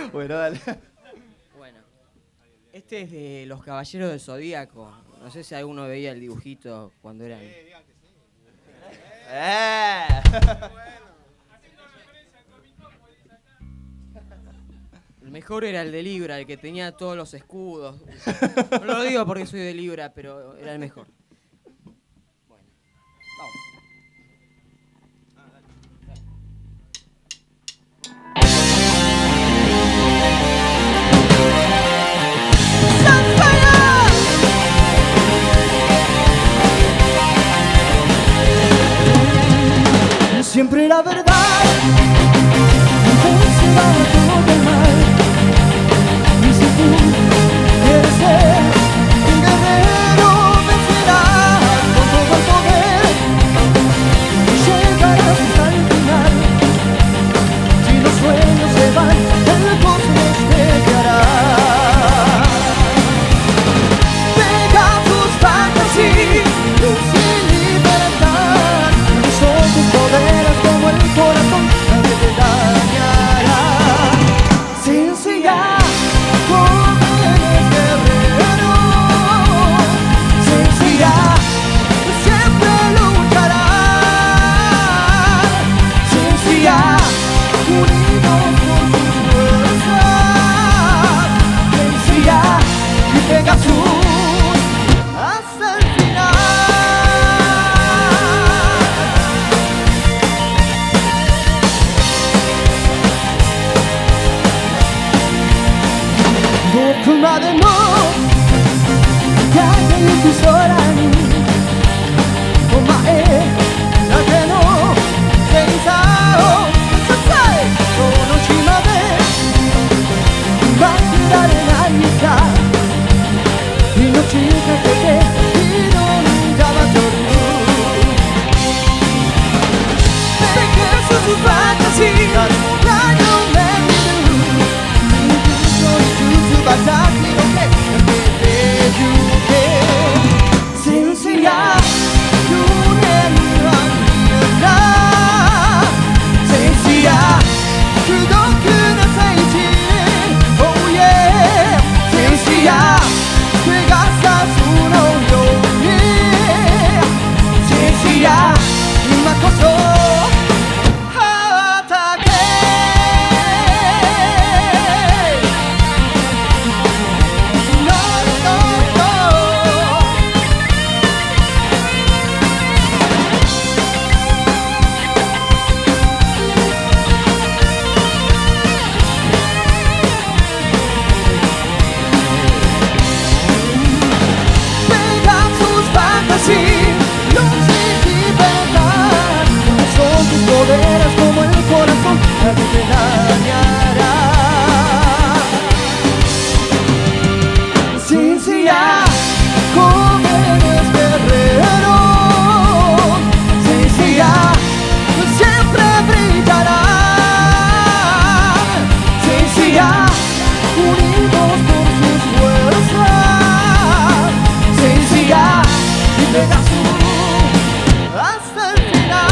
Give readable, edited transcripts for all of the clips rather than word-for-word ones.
Bueno, dale. Bueno, este es de Los Caballeros del Zodíaco. No sé si alguno veía el dibujito cuando eran... El mejor era el de Libra, el que tenía todos los escudos. No lo digo porque soy de Libra, pero era el mejor. Bueno, vamos. Siempre la verdad vencerá todo el mal. Y si tú quieres ser un guerrero, vencerás con todo el poder y llegarás hasta el final. Si los sueños se van, el cosmos te guiará. Pegasus Fantasy, luz y libertad, son tus poderes como el corazón, nadie te dañará. Sencilla, jóvenes guerreros, sencilla, siempre luchará. Sencilla, unidos por sus fuerzas. Sencilla y Pegasus hasta el final. 도톰하던 너 약간 유기소라니 엄마의 나한테 너 세이사오 사사이 소노시마데 막다른 아니까命かけて挑んだバトルPegasus Fantasy誰もが夢見る翼広げかけてゆけSencilla夢は見えたSencilla孤独な聖地 Oh yeah Sencilla PegasusのようにSencilla今こそcomo el corazón, nadie te dañará. Sencilla, jóvenes guerreros, sencilla, siempre brillará. Sencilla, unidos por sus fuerzas. Sencilla, y Pegasus hasta el final.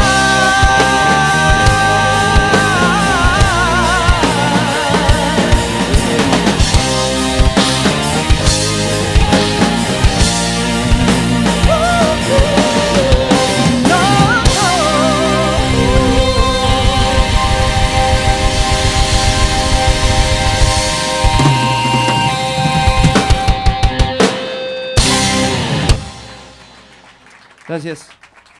Gracias.